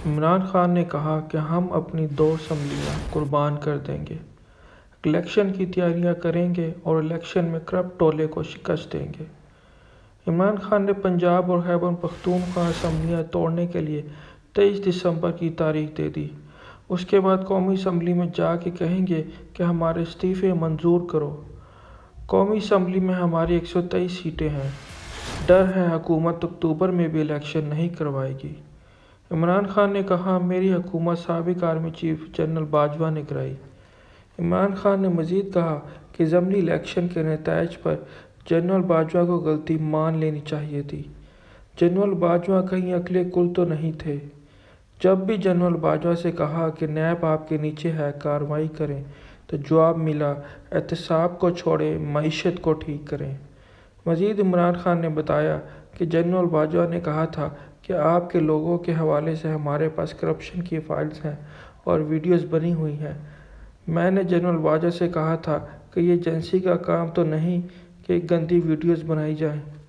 عمران خان نے کہا کہ ہم اپنی 2 اسمبلیاں قربان کر دیں گے، الیکشن کی تیاریاں کریں گے اور الیکشن میں کرپٹ ٹولے کو شکست دیں گے۔ عمران خان نے پنجاب اور خیبر پختونخوا اسمبلیاں توڑنے کے لیے 23 دسمبر کی تاریخ دے دی۔ اس کے بعد قومی اسمبلی میں جا کے کہیں گے کہ ہمارے استعفے منظور کرو۔ قومی اسمبلی میں ہماری 123 سیٹیں ہیں۔ ڈر ہے حکومت اکتوبر میں بھی الیکشن نہیں کروائے گی۔ عمران خان نے کہا میری حکومت سابق آرمی چیف جنرل باجوہ نے کرائی۔ عمران خان نے مزید کہا کہ ضمنی الیکشن کے نتائج پر جنرل باجوہ کو غلطی مان لینی چاہیے تھی۔ جنرل باجوہ کہیں اکلے کل تو نہیں تھے۔ جب بھی جنرل باجوہ سے کہا کہ نیب آپ کے نیچے ہے، کارروائی کریں، تو جواب ملا احتساب کو چھوڑیں، معیشت کو ٹھیک کریں۔ مزید عمران خان نے بتایا کہ جنرل باجوہ نے کہا تھا کہ آپ کے لوگوں کے حوالے سے ہمارے پاس کرپشن کی فائلز ہیں اور ویڈیوز بنی ہوئی ہیں۔ میں نے جنرل باجوہ سے کہا تھا کہ یہ ایجنسی کا کام تو نہیں کہ گندی ویڈیوز بنائی جائیں۔